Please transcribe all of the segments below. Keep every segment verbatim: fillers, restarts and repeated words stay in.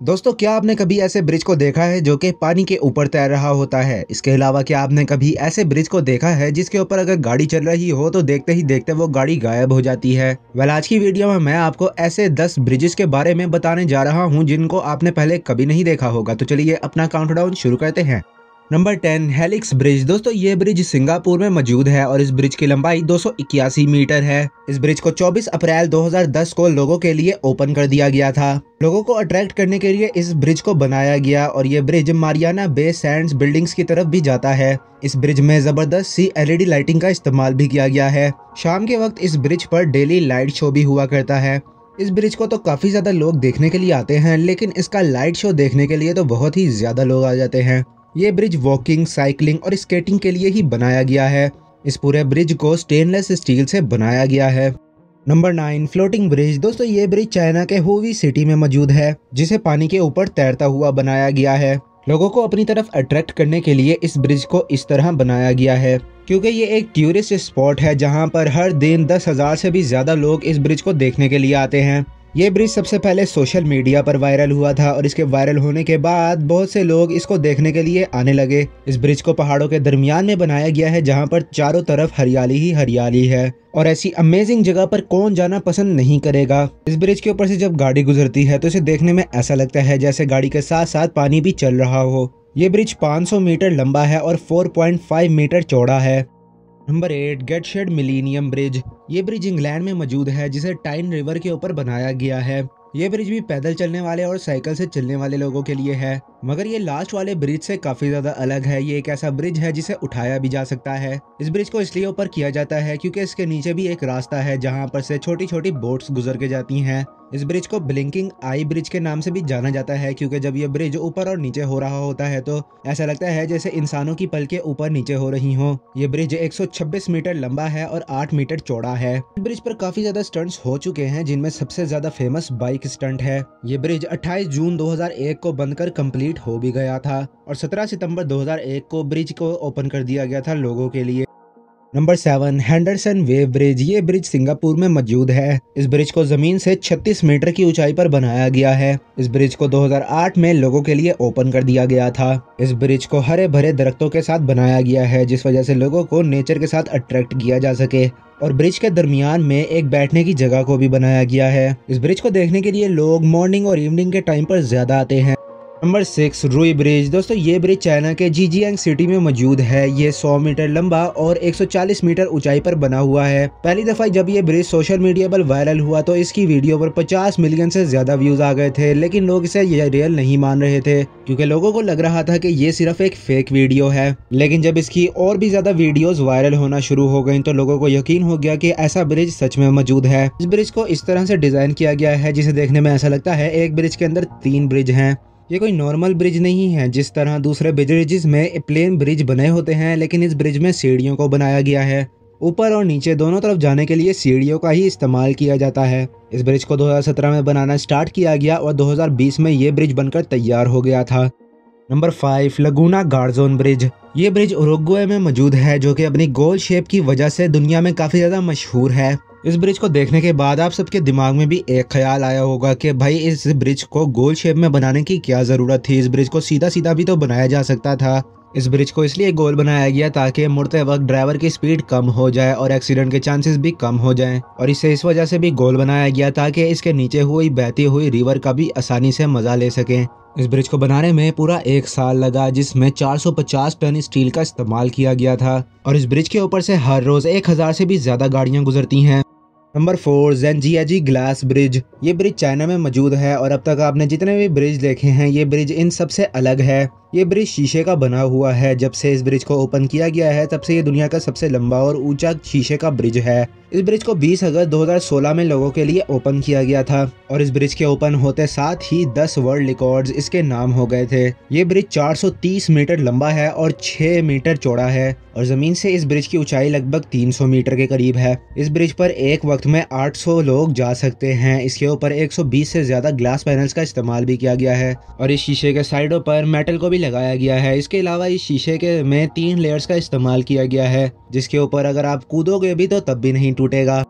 दोस्तों, क्या आपने कभी ऐसे ब्रिज को देखा है जो कि पानी के ऊपर तैर रहा होता है? इसके अलावा क्या आपने कभी ऐसे ब्रिज को देखा है जिसके ऊपर अगर गाड़ी चल रही हो तो देखते ही देखते वो गाड़ी गायब हो जाती है? वेल, आज की वीडियो में मैं आपको ऐसे दस ब्रिजेस के बारे में बताने जा रहा हूं जिनको आपने पहले कभी नहीं देखा होगा। तो चलिए अपना काउंटडाउन शुरू करते हैं। Number ten, helix bridge. दोस्तों, ये ब्रिज सिंगापुर में मौजूद है और इस ब्रिज की लंबाई दो सौ इक्यासी मीटर है। इस ब्रिज को चौबीस अप्रैल दो हज़ार दस को लोगों के लिए ओपन कर दिया गया था। लोगों को अट्रैक्ट करने के लिए इस ब्रिज को बनाया गया और ये bridge Marina Bay Sands buildings की तरफ भी जाता है। इस ब्रिज में जबरदस्त सी एलईडी लाइटिंग का इस्तेमाल भी किया गया है। शाम के वक्त इस ब्रिज पर डेली लाइट शो भी हुआ करता है। इस ब्रिज को तो काफी ज्यादा लोग देखने के लिए आते हैं, लेकिन इसका लाइट शो देखने के लिए तो बहुत ही ज्यादा लोग आ जाते हैं। ये ब्रिज वॉकिंग, साइकिलिंग और स्केटिंग के लिए ही बनाया गया है। इस पूरे ब्रिज को स्टेनलेस स्टील से बनाया गया है। Number nine, floating bridge. दोस्तों, ये ब्रिज चाइना के हुई सिटी में मौजूद है, जिसे पानी के ऊपर तैरता हुआ बनाया गया है। लोगों को अपनी तरफ अट्रैक्ट करने के लिए इस ब्रिज को इस तरह बनाया गया है, क्योंकि ये एक टूरिस्ट स्पॉट है जहां पर हर दिन दस हजार से भी ज्यादा लोग इस ब्रिज को देखने के लिए आते हैं। ये ब्रिज सबसे पहले सोशल मीडिया पर वायरल हुआ था और इसके वायरल होने के बाद बहुत से लोग इसको देखने के लिए आने लगे। इस ब्रिज को पहाड़ों के दरमियान में बनाया गया है जहां पर चारों तरफ हरियाली ही हरियाली है, और ऐसी अमेजिंग जगह पर कौन जाना पसंद नहीं करेगा। इस ब्रिज के ऊपर से जब गाड़ी गुजरती है तो इसे देखने में ऐसा लगता है जैसे गाड़ी के साथ साथ पानी भी चल रहा हो। ये ब्रिज पाँच सौ मीटर लंबा है और चार पॉइंट पाँच मीटर चौड़ा है। Number eight, Gateshead Millennium bridge. ये ब्रिज इंग्लैंड में मौजूद है, जिसे टाइन रिवर के ऊपर बनाया गया है। ये ब्रिज भी पैदल चलने वाले और साइकिल से चलने वाले लोगों के लिए है, मगर ये लास्ट वाले ब्रिज से काफी ज्यादा अलग है। ये एक ऐसा ब्रिज है जिसे उठाया भी जा सकता है। इस ब्रिज को इसलिए ऊपर किया जाता है क्योंकि इसके नीचे भी एक रास्ता है जहां पर से छोटी छोटी बोट्स गुजर के जाती हैं। इस ब्रिज को ब्लिंकिंग आई ब्रिज के नाम से भी जाना जाता है, क्योंकि जब ये ब्रिज ऊपर और नीचे हो रहा होता है तो ऐसा लगता है जैसे इंसानों की पलकें ऊपर नीचे हो रही हों। ये ब्रिज एक सौ छब्बीस मीटर लंबा है और आठ मीटर चौड़ा है। इस ब्रिज पर काफी ज्यादा स्टंट्स हो चुके हैं, जिनमें सबसे ज्यादा फेमस बाइक स्टंट है। ये ब्रिज अट्ठाईस जून दो हज़ार एक को बनकर कंप्लीट हो भी गया था और सत्रह सितंबर दो हज़ार एक को ब्रिज को ओपन कर दिया गया था लोगों के लिए। Number seven, Henderson Wave bridge. ये ब्रिज सिंगापुर में मौजूद है। इस ब्रिज को जमीन से छत्तीस मीटर की ऊंचाई पर बनाया गया है। इस ब्रिज को दो हज़ार आठ में लोगों के लिए ओपन कर दिया गया था। इस ब्रिज को हरे भरे दरख्तों के साथ बनाया गया है, जिस वजह से लोगों को नेचर के साथ अट्रैक्ट किया जा सके, और ब्रिज के दरमियान में एक बैठने की जगह को भी बनाया गया है। इस ब्रिज को देखने के लिए लोग मॉर्निंग और इवनिंग के टाइम पर ज्यादा आते हैं। Number six, Ruyi bridge. दोस्तों, ये ब्रिज चाइना के जीजियांग सिटी में मौजूद है। ये सौ मीटर लंबा और एक सौ चालीस मीटर ऊंचाई पर बना हुआ है। पहली दफा जब ये ब्रिज सोशल मीडिया पर वायरल हुआ तो इसकी वीडियो पर पचास मिलियन से ज्यादा व्यूज आ गए थे, लेकिन लोग इसे ये रियल नहीं मान रहे थे, क्योंकि लोगों को लग रहा था कि ये सिर्फ एक फेक वीडियो है। लेकिन जब इसकी और भी ज्यादा वीडियोस वायरल होना शुरू हो गई तो लोगों को यकीन हो गया कि ऐसा ब्रिज सच में मौजूद है। इस ब्रिज को इस तरह से डिजाइन किया गया है जिसे देखने में ऐसा लगता है एक ब्रिज के अंदर तीन ब्रिज हैं। ये कोई नॉर्मल ब्रिज नहीं है जिस तरह दूसरे ब्रिजेस में प्लेन ब्रिज बने होते हैं, लेकिन इस ब्रिज में सीढ़ियों को बनाया गया है। ऊपर और नीचे दोनों तरफ जाने के लिए सीढ़ियों का ही इस्तेमाल किया जाता है। इस ब्रिज को दो हज़ार सत्रह में बनाना स्टार्ट किया गया और दो हज़ार बीस में ये ब्रिज बनकर तैयार हो गया था। Number five, Laguna Garzon bridge. ये ब्रिज उरुग्वे में मौजूद है, जो कि अपनी गोल शेप की वजह से दुनिया में काफी ज्यादा मशहूर है। इस ब्रिज को देखने के बाद आप सबके दिमाग में भी एक ख्याल आया होगा कि भाई इस ब्रिज को गोल शेप में बनाने की क्या जरूरत थी, इस ब्रिज को सीधा सीधा भी तो बनाया जा सकता था। इस ब्रिज को इसलिए गोल बनाया गया ताकि मुड़ते वक्त ड्राइवर की स्पीड कम हो जाए और एक्सीडेंट के चांसेस भी कम हो जाएं, और इसे इस वजह से भी गोल बनाया गया ताकि इसके नीचे हुई बहती हुई रिवर का भी आसानी से मजा ले सकें। इस ब्रिज को बनाने में पूरा एक साल लगा, जिसमें चार सौ पचास टन स्टील का इस्तेमाल किया गया था, और इस ब्रिज के ऊपर से हर रोज एक हजार से भी ज्यादा गाड़ियां गुजरती हैं। Number four, Zhangjiajie glass bridge. ये ब्रिज चाइना में मौजूद है और अब तक आपने जितने भी ब्रिज देखे हैं ये ब्रिज इन सबसे अलग है। ये ब्रिज शीशे का बना हुआ है। जब से इस ब्रिज को ओपन किया गया है तब से ये दुनिया का सबसे लंबा और ऊंचा शीशे का ब्रिज है। इस ब्रिज को बीस अगस्त दो हज़ार सोलह में लोगों के लिए ओपन किया गया था और इस ब्रिज के ओपन होते साथ ही दस वर्ल्ड रिकॉर्ड्स इसके नाम हो गए थे। ये ब्रिज चार सौ तीस मीटर लंबा है और छह मीटर चौड़ा है और जमीन से इस ब्रिज की ऊंचाई लगभग तीन सौ मीटर के करीब है। इस ब्रिज पर एक वक्त में आठ सौ लोग जा सकते हैं। इसके ऊपर एक सौ बीस से ज्यादा ग्लास पैनल्स का इस्तेमाल भी किया गया है और इस शीशे के साइडों पर मेटल को भी लगाया गया है। इसके अलावा इस शीशे के में तीन लेयर्स का इस्तेमाल किया गया है, जिसके ऊपर अगर आप कूदोगे भी तो तब भी नहीं टूटेगा।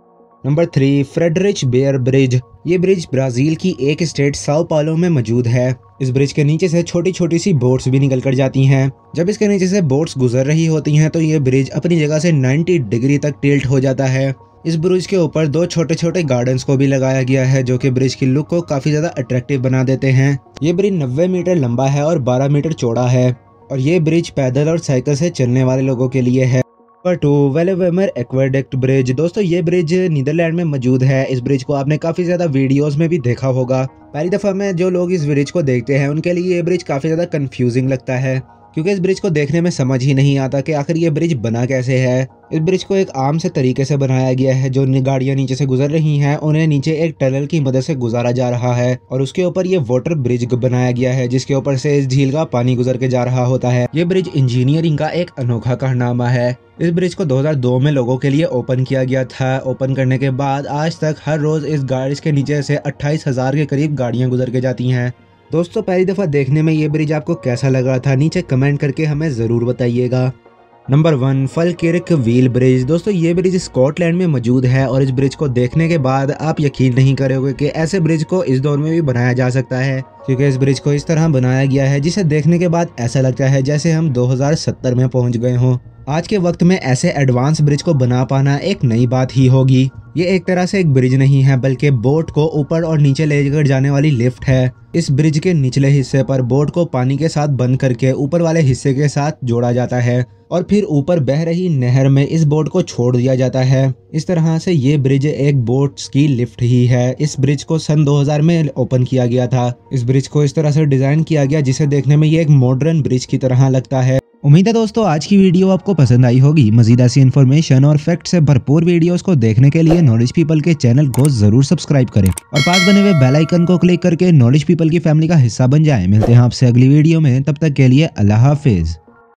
Number three, Friedrich Bayer bridge. ये ब्रिज ब्राजील की एक स्टेट साओ पाउलो में मौजूद है। इस ब्रिज के नीचे से छोटी छोटी सी बोट्स भी निकल कर जाती हैं। जब इसके नीचे से बोट्स गुजर रही होती हैं तो ये ब्रिज अपनी जगह से नब्बे डिग्री तक टिल्ट हो जाता है। इस ब्रिज के ऊपर दो छोटे छोटे गार्डन्स को भी लगाया गया है जो कि ब्रिज की लुक को काफी ज्यादा अट्रैक्टिव बना देते हैं। ये ब्रिज नब्बे मीटर लंबा है और बारह मीटर चौड़ा है और ये ब्रिज पैदल और साइकिल से चलने वाले लोगों के लिए है। Number two, Veluwemeer aqueduct bridge. दोस्तों ये ब्रिज नीदरलैंड में मौजूद है। इस ब्रिज को आपने काफी ज्यादा वीडियोस में भी देखा होगा। पहली दफा में जो लोग इस ब्रिज को देखते हैं उनके लिए ये ब्रिज काफी ज्यादा कंफ्यूजिंग लगता है, क्योंकि इस ब्रिज को देखने में समझ ही नहीं आता कि आखिर ये ब्रिज बना कैसे है। इस ब्रिज को एक आम से तरीके से बनाया गया है। जो गाड़ियां नीचे से गुजर रही हैं उन्हें नीचे एक टनल की मदद से गुजारा जा रहा है और उसके ऊपर ये वाटर ब्रिज बनाया गया है जिसके ऊपर से इस झील का पानी गुजर के जा रहा होता है। ये ब्रिज इंजीनियरिंग का एक अनोखा कारनामा है। इस ब्रिज को दो हज़ार दो में लोगों के लिए ओपन किया गया था। ओपन करने के बाद आज तक हर रोज इस गाड़ी के नीचे से अट्ठाईस हजार के करीब गाड़ियां गुजर के जाती हैं। दोस्तों पहली दफा देखने में ये ब्रिज आपको कैसा लगा था, नीचे कमेंट करके हमें जरूर बताइएगा। Number one, Falkirk wheel bridge. दोस्तों ये ब्रिज स्कॉटलैंड में मौजूद है और इस ब्रिज को देखने के बाद आप यकीन नहीं करोगे कि ऐसे ब्रिज को इस दौर में भी बनाया जा सकता है, क्योंकि इस ब्रिज को इस तरह बनाया गया है जिसे देखने के बाद ऐसा लगता है जैसे हम दो हज़ार सत्तर में पहुंच गए हों। आज के वक्त में ऐसे एडवांस ब्रिज को बना पाना एक नई बात ही होगी। ये एक तरह से एक ब्रिज नहीं है बल्कि बोट को ऊपर और नीचे लेकर जाने वाली लिफ्ट है। इस ब्रिज के निचले हिस्से पर बोट को पानी के साथ बंद करके ऊपर वाले हिस्से के साथ जोड़ा जाता है और फिर ऊपर बह रही नहर में इस बोट को छोड़ दिया जाता है। इस तरह से ये ब्रिज एक बोट्स की लिफ्ट ही है। इस ब्रिज को सन दो हज़ार में ओपन किया गया था। इस ब्रिज को इस तरह से डिजाइन किया गया जिसे देखने में ये एक मॉडर्न ब्रिज की तरह लगता है। उम्मीद है दोस्तों आज की वीडियो आपको पसंद आई होगी। मजीद ऐसी इन्फॉर्मेशन और फैक्ट से भरपूर वीडियोस को देखने के लिए नॉलेज पीपल के चैनल को जरूर सब्सक्राइब करें और पास बने हुए बेल आइकन को क्लिक करके नॉलेज पीपल की फैमिली का हिस्सा बन जाएं। मिलते हैं आपसे अगली वीडियो में, तब तक के लिए अल्लाह हाफिज।